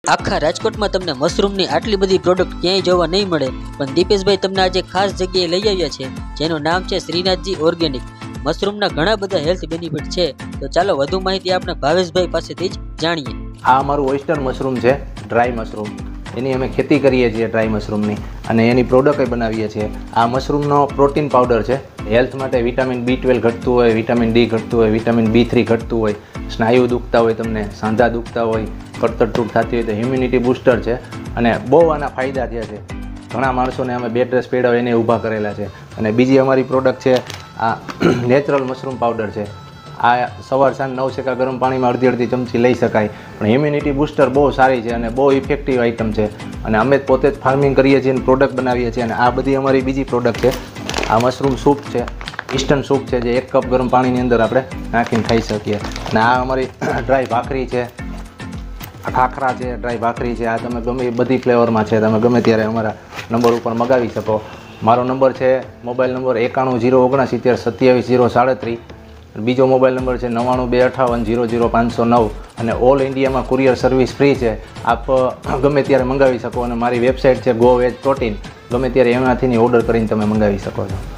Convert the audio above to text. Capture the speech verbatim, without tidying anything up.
આખા રાજકોટમાં તમને મશરૂમની આટલી બધી પ્રોડક્ટ ક્યાંય જોવા નહીં મળે, પણ દીપેશભાઈ તમને આજે ખાસ જગ્યાએ લઈ આવ્યા છે, જેનું નામ છે શ્રીનાથજી ઓર્ગેનિક. મશરૂમના ઘણા બધા હેલ્થ બેનિફિટ છે, તો ચાલો વધુ માહિતી આપણે ભાવેશભાઈ પાસેથી જ જાણીએ. આ અમારું ઓયસ્ટર મશરૂમ છે, ડ્રાય મશરૂમ. એની અમે ખેતી કરીએ છીએ ડ્રાય મશરૂમની, અને એની પ્રોડક્ટ બનાવીએ છીએ. આ મશરૂમનો પ્રોટીન પાવડર છે. હેલ્થ માટે વિટામિન બી ટ્વેલ્વ ઘટતું હોય, વિટામિન ડી ઘટતું હોય, વિટામિન બી થ્રી ઘટતું હોય, સ્નાયુ દુખતા હોય, તમને સાંધા દુખતા હોય, કડતર તૂટ થતી હોય તો હ્યુમિનિટી બૂસ્ટર છે. અને બહુ આના ફાયદા થયા છે. ઘણા માણસોને અમે બેડ રેસ્ટ પેડા એને ઊભા કરેલા છે. અને બીજી અમારી પ્રોડક્ટ છે આ નેચરલ મશરૂમ પાવડર છે. આ સવાર સાંજ નવ સેકા ગરમ પાણીમાં અડધી અડધી ચમચી લઈ શકાય, પણ હ્યુમિનિટી બૂસ્ટર બહુ સારી છે અને બહુ ઇફેક્ટિવ આઇટમ છે. અને અમે પોતે જ ફાર્મિંગ કરીએ છીએ અને પ્રોડક્ટ બનાવીએ છીએ. અને આ બધી અમારી બીજી પ્રોડક્ટ છે. આ મશરૂમ સૂપ છે, ઇન્સ્ટન્ટ સૂપ છે, જે એક કપ ગરમ પાણીની અંદર આપણે નાખીને ખાઈ શકીએ. અને આ અમારી ડ્રાય ભાખરી છે, ખાખરા છે, ડ્રાય ભાખરી છે. આ તમે ગમે બધી ફ્લેવરમાં છે, તમે ગમે ત્યારે અમારા નંબર ઉપર મગાવી શકો. મારો નંબર છે મોબાઈલ નંબર એકાણું જીરો ઓગણસિત્તેર સત્યાવીસ જીરો સાડત્રીસ. બીજો મોબાઈલ નંબર છે નવ્વાણું બે અઠાવન જીરો જીરો પાંચસો નવ. અને ઓલ ઇન્ડિયામાં કુરિયર સર્વિસ ફ્રી છે. આપ ગમે ત્યારે મંગાવી શકો. અને મારી વેબસાઇટ છે ગો વેજ પ્રોટીન. ગમે ત્યારે એમાંથી ઓર્ડર કરીને તમે મંગાવી શકો છો.